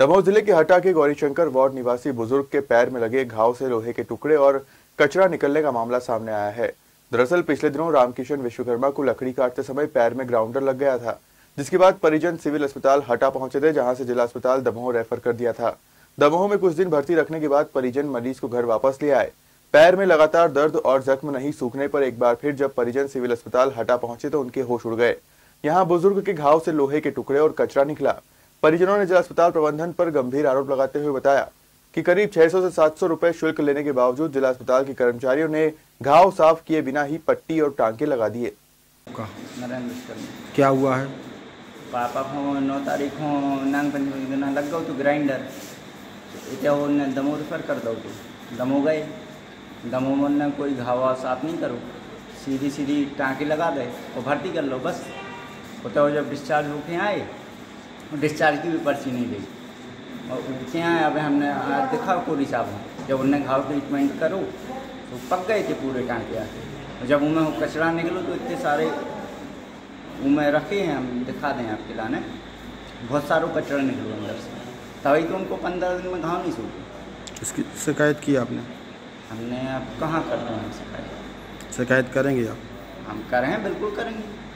दमोह जिले के हटा के गौरीशंकर वार्ड निवासी बुजुर्ग के पैर में लगे घाव से लोहे के टुकड़े और कचरा निकलने का मामला सामने आया है। दरअसल पिछले दिनों रामकिशन विश्वकर्मा को लकड़ी काटते समय पैर में ग्राउंडर लग गया था, जिसके बाद परिजन सिविल अस्पताल हटा पहुंचे थे, जहां से जिला अस्पताल दमोह रेफर कर दिया था। दमोह में कुछ दिन भर्ती रखने के बाद परिजन मरीज को घर वापस ले आए। पैर में लगातार दर्द और जख्म नहीं सूखने पर एक बार फिर जब परिजन सिविल अस्पताल हटा पहुंचे तो उनके होश उड़ गए। यहाँ बुजुर्ग के घाव से लोहे के टुकड़े और कचरा निकला। परिजनों ने जिला अस्पताल प्रबंधन पर गंभीर आरोप लगाते हुए बताया कि करीब 600 से 700 रुपए शुल्क लेने के बावजूद जिला अस्पताल के कर्मचारियों ने घाव साफ किए बिना ही पट्टी और टांके लगा दिए। क्या हुआ है? पापा को 9 तारीख को नांग पंचमी दिन लग गए तो ग्राइंडर इतना दमोह रेफर कर दो तो दमोह गए। दमोह में कोई घावा साफ नहीं करो, सीधी टाँके लगा दे और भर्ती कर लो बस। तो जब डिस्चार्ज होके आए, डिस्चार्ज की भी पर्ची नहीं दी और क्या है। अब हमने देखा कोरी साहब जब उन्हें घाव ट्रीटमेंट करो तो पक गए थे पूरे टाँके आके, और जब उनमें कचरा निकलो तो इतने सारे उनमें रखे हैं, हम दिखा दें आपके लाने, बहुत सारा कचरा निकलो अंदर से, तभी तो उनको 15 दिन में घाव नहीं सूखे। इसकी शिकायत की आपने? हमने अब कहाँ करते हैं शिकायत? शिकायत करेंगे आप? हम करें, बिल्कुल करेंगे।